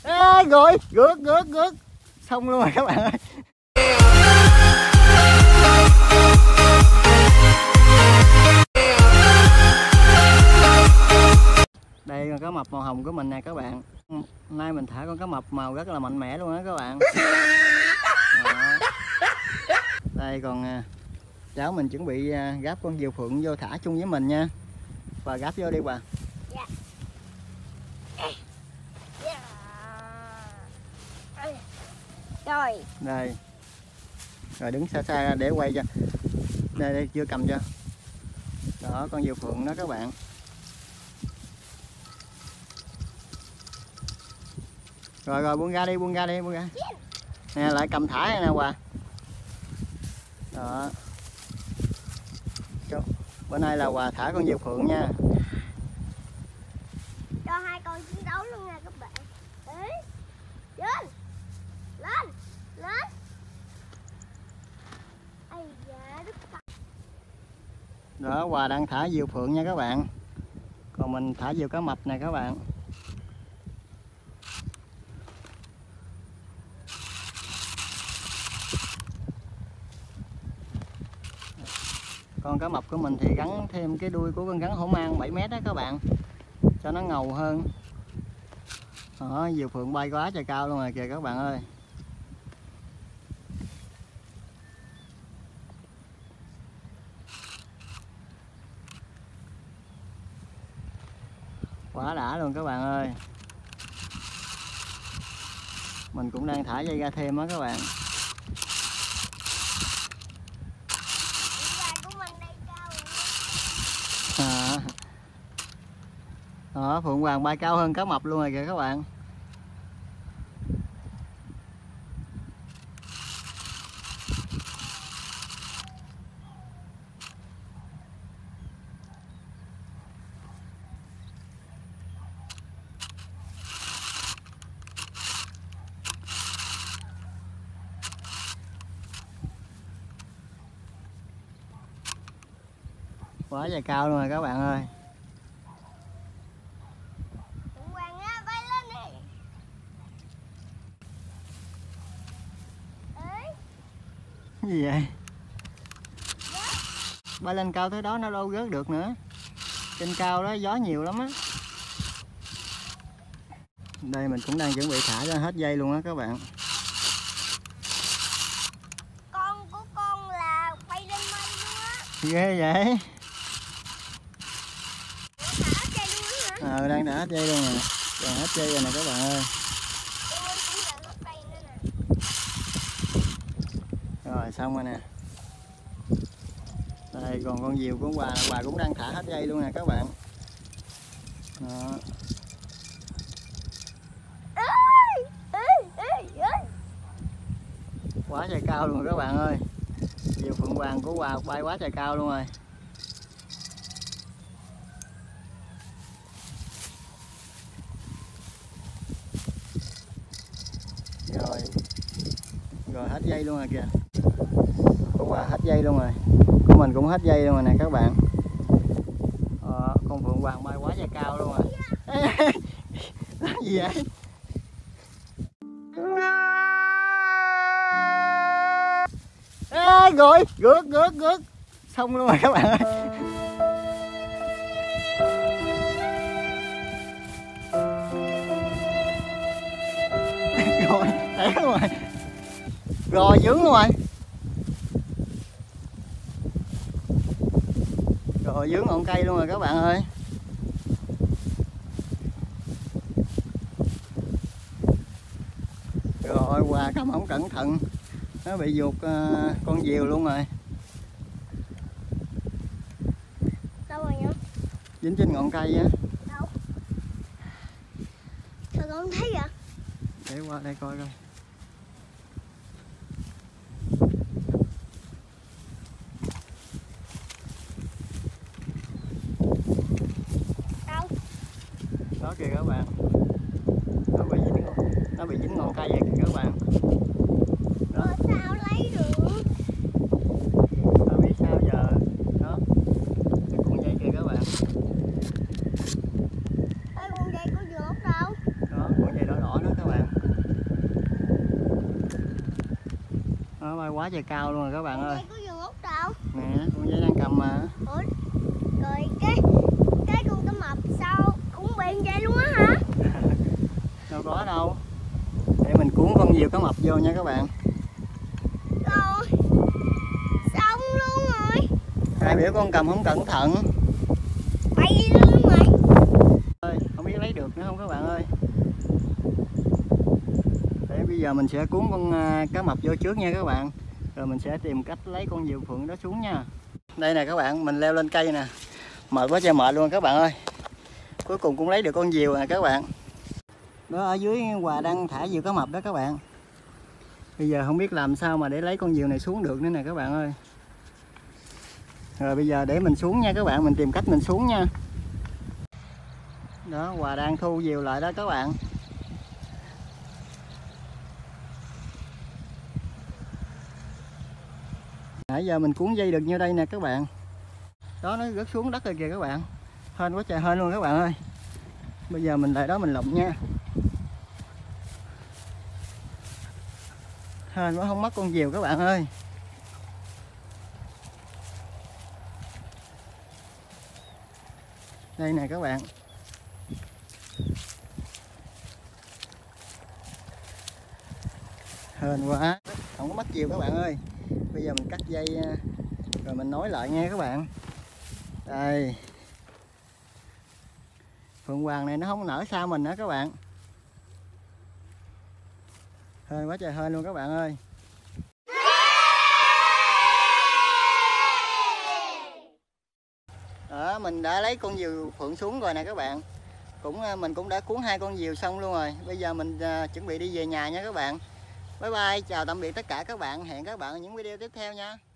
Ê, rồi rước xong luôn rồi các bạn ơi. Đây con cá mập màu hồng của mình nè các bạn. Hôm nay mình thả con cá mập màu rất là mạnh mẽ luôn á các bạn. Đó. Đây còn cháu mình chuẩn bị gáp con diều phượng vô thả chung với mình nha. Và gáp vô đi bà. Rồi. Đây. Rồi đứng xa xa ra để quay cho. Đây chưa cầm cho. Đó con diều phượng đó các bạn. Rồi buông ra đi. Nè lại cầm thả nè Hòa. Đó. Bữa nay là Hòa thả con diều phượng nha. Cho hai con chiến đấu luôn nha các bạn. Đấy. Lên. Ây da, đứt tay. Đó Hòa đang thả diều phượng nha các bạn. Còn mình thả diều cá mập nè các bạn. Con cá mập của mình thì gắn thêm cái đuôi của con rắn hổ mang 7 mét đó các bạn, cho nó ngầu hơn. Đó, diều phượng bay quá trời cao luôn rồi kìa các bạn ơi. Quá đã luôn các bạn ơi. Mình cũng đang thả dây ra thêm đó các bạn. Đó, phượng hoàng bay cao hơn cá mập luôn rồi kìa các bạn. Quá trời cao luôn rồi các bạn ơi. Gì vậy? Bay lên cao tới đó nó đâu rớt được nữa. Trên cao đó gió nhiều lắm á. Đây mình cũng đang chuẩn bị thả ra hết dây luôn á các bạn. Con của con là bay lên mây luôn á. Ghê vậy. Thả hết dây luôn hả? Đang thả hết dây luôn nè. Còn hết dây rồi nè các bạn ơi. Rồi xong rồi nè. Đây còn con diều của Hòa cũng đang thả hết dây luôn nè các bạn. Đó. Quá trời cao luôn rồi các bạn ơi. Diều phượng hoàng của Hòa bay quá trời cao luôn rồi. Rồi hết dây luôn rồi kìa. Của Hòa hết dây luôn rồi. Của mình cũng hết dây luôn rồi nè các bạn. Con phượng hoàng bay quá trời cao luôn rồi. Gì vậy? Ê, rồi rước xong luôn rồi các bạn ơi. Rồi té luôn rồi. Rồi dướng luôn rồi. Rồi dướng ngọn cây luôn rồi các bạn ơi. Rồi Hòa cầm không cẩn thận nó bị vuột con diều luôn rồi. Đâu rồi nhá? Dính trên ngọn cây á. Đâu? Sao con không thấy vậy? Để qua đây coi coi. Đâu? Đó kìa các bạn. Nó bị dính ngọn cây vậy kìa các bạn. Đó. Sao lấy được? Tao biết sao giờ. Đó. Cái cuộn dây kìa các bạn. Ê, con dây có vuốt đâu? Đó, cuộn dây đỏ đỏ đó các bạn. Nó bay quá trời cao luôn rồi các bạn ơi. Đây có vườn út đâu? Nè, con dây đang cầm mà. Ủa, rồi cái con cá mập sao cũng bị như vậy luôn á hả? Đâu có đâu. Để mình cuốn con diều cá mập vô nha các bạn. Rồi, xong luôn rồi. Ai biểu con cầm không cẩn thận. Bay luôn rồi. Ơi, không biết lấy được nữa không các bạn ơi. Để bây giờ mình sẽ cuốn con cá mập vô trước nha các bạn. Rồi mình sẽ tìm cách lấy con diều phượng đó xuống nha. Đây nè các bạn, mình leo lên cây nè. Mệt quá trời mệt luôn các bạn ơi. Cuối cùng cũng lấy được con diều nè các bạn. Đó, ở dưới Hòa đang thả diều cá mập đó các bạn. Bây giờ không biết làm sao mà để lấy con diều này xuống được nữa nè các bạn ơi. Rồi bây giờ để mình xuống nha các bạn, mình tìm cách mình xuống nha. Đó, Hòa đang thu diều lại đó các bạn. Nãy giờ mình cuốn dây được nhiêu đây nè các bạn. Đó, nó rớt xuống đất rồi kìa các bạn. Hên quá trời hên luôn các bạn ơi. Bây giờ mình lại đó mình lộng nha. Hên quá không mất con diều các bạn ơi. Đây nè các bạn. Hên quá, không có mất diều các bạn ơi. Bây giờ mình cắt dây rồi mình nối lại nha các bạn. Đây. Phượng hoàng này nó không nở xa mình nữa các bạn. Hên quá trời hên luôn các bạn ơi. Đó, mình đã lấy con diều phượng xuống rồi nè các bạn. Mình cũng đã cuốn 2 con diều xong luôn rồi. Bây giờ mình chuẩn bị đi về nhà nha các bạn. Bye bye, chào tạm biệt tất cả các bạn. Hẹn các bạn ở những video tiếp theo nha.